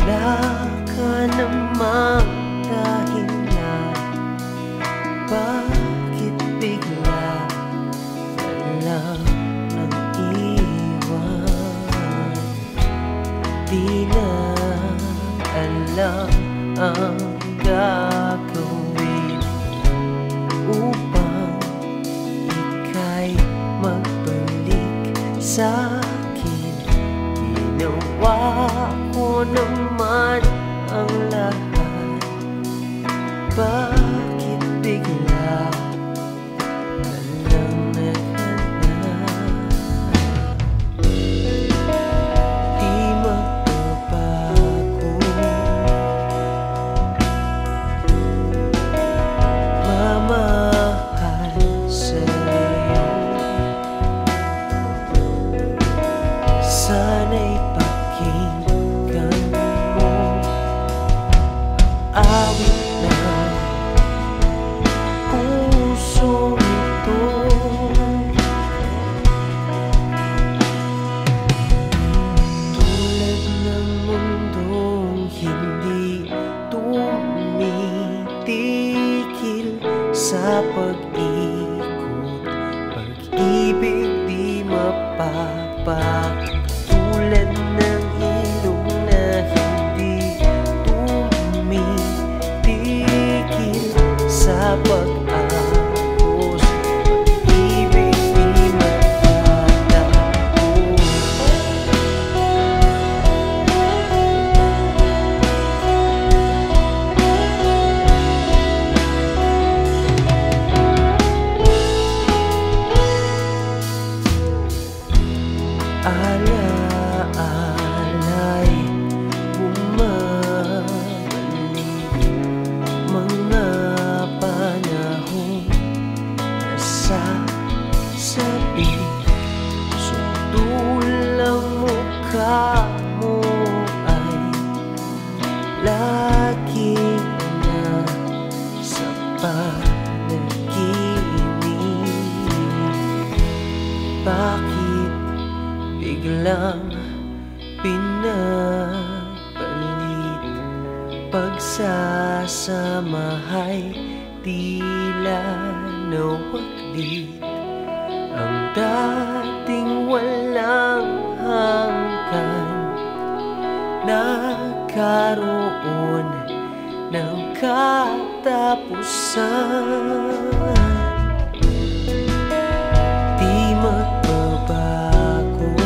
Wala ka namang dahilan, bakit bigla ka lang nang iwan? Di na alam ang gagawin upang ika'y magbalik sa'kin. Ginawa ko naman ang lahat, bakit bigla ka lang naghanap? Di magbabago, mamahal sa'yo. Sana'y pakinggan mo awit ng pusong ito. Tulad ng mundong hindi tumitigil sa pag-ikot, pag-ibig di mapapagod. Tulad ng ilog na hindi tumitigil sa pag-agos, pag-ibig di matatapos. Alaala'y bumabalik, mga panahong nasasabi. Sundol ang mukha mo ay laging nasa panaginip. Bakit biglang pinapalit? Pagsasamahay tila nawaglit, ang dating walang hanggan nagkaroon ng katapusan. Di magbabago,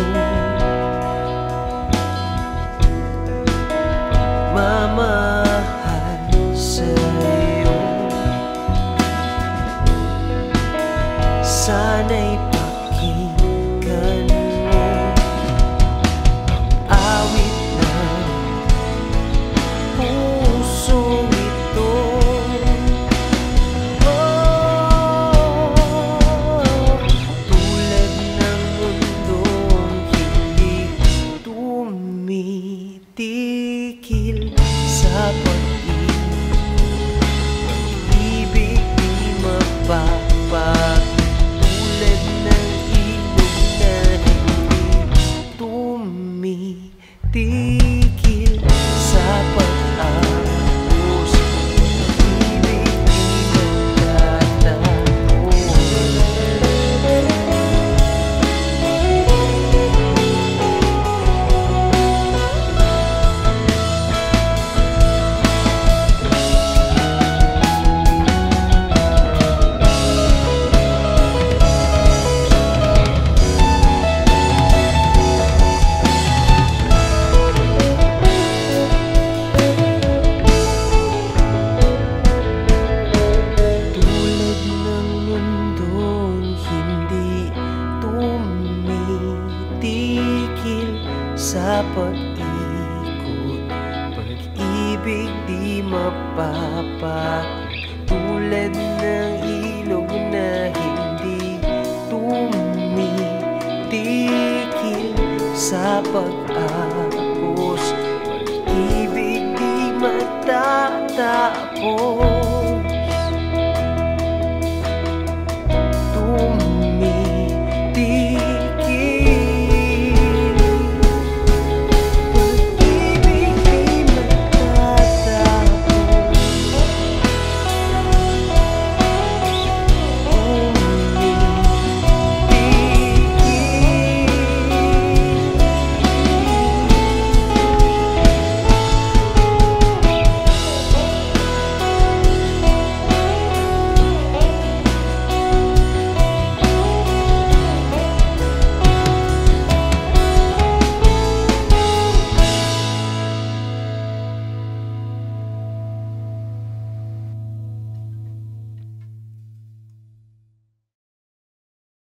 mamahal sa'yo. Sana'y pakinggan mo awit ng pusong ito. Tulad ng mundong hindi tumitigil sa pag-ikot, pag-ibig di mapapagod. Tulad ng ilog na hindi tumitigil sa pag-agos, pag-ibig di matatapos. Tulad ng mundong hindi tumitigil sa pag-ikot, pag-ibig di mapapagod. Tulad ng ilog na hindi tumitigil sa pag-agos, pag-ibig di matatapos.